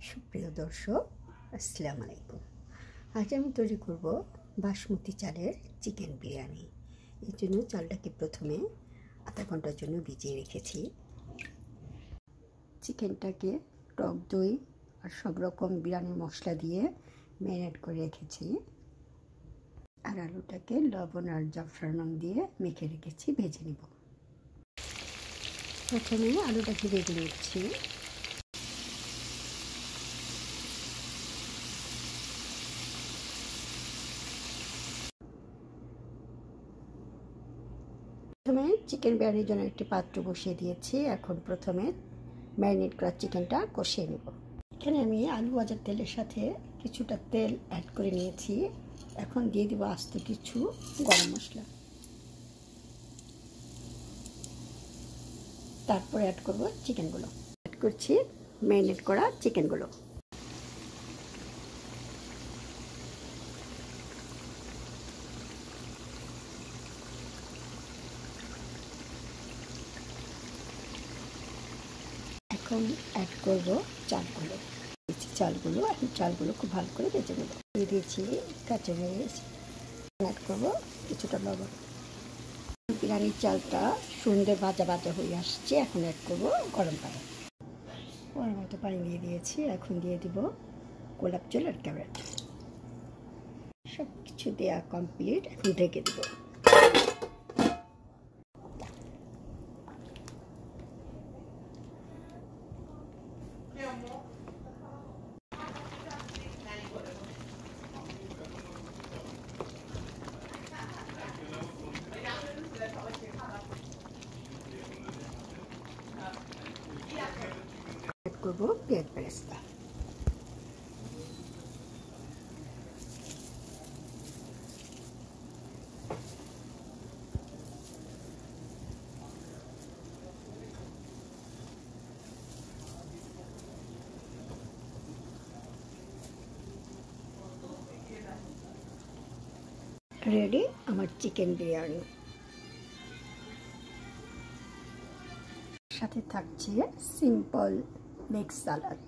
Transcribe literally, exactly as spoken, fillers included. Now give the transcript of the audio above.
সুপ্রিয় দর্শক, আসসালামু আলাইকুম। আজ আমি তৈরি করব বাসমতি চালের চিকেন বিরিয়ানি। এর জন্য চালটাকে প্রথমে আধা ঘন্টার জন্য ভিজিয়ে রেখেছি। চিকেনটাকে টক দই আর সব রকম বিরিয়ানির মশলা দিয়ে ম্যারিনেট করে রেখেছি। আর আলুটাকে লবণ আর জাফরান দিয়ে মেখে রেখেছি, ভেজে নেব। প্রথমে আলুটাকে ভেজে নিচ্ছি। প্রথমে চিকেন বিরিয়ানির জন্য একটি পাত্র বসিয়ে দিয়েছি। এখন প্রথমে ম্যারিনেট করা চিকেনটা কষিয়ে নেব। এখানে আমি আলু ভাজার তেলের সাথে কিছুটা তেল অ্যাড করে নিয়েছি। এখন দিয়ে দেবো আস্ত কিছু গরম মশলা, তারপরে অ্যাড করব চিকেনগুলো। অ্যাড করছি ম্যারিনেট করা চিকেনগুলো। এখন অ্যাড করব চালগুলো। চালগুলো এখন চালগুলো খুব ভালো করে ভেজে নেব। দিয়ে দিয়েছি কাঁচামরিচ, অ্যাড করব কিছুটা লবণ। বিরিয়ানির চালটা সুন্দর ভাজা ভাজা হয়ে আসছে। এখন অ্যাড করব গরম পানি। গরম মতো পানি দিয়ে দিয়েছি। এখন দিয়ে দিব গোলাপ জল আর ক্যারেট। সব কিছু দেওয়া কমপ্লিট। এখন ঢেকে দেব। করব পেঁয়াজ বেরেস্তা। রেডি আমার চিকেন বিরিয়ানি। সাথে থাকছে সিম্পল মিক্স সালাদ।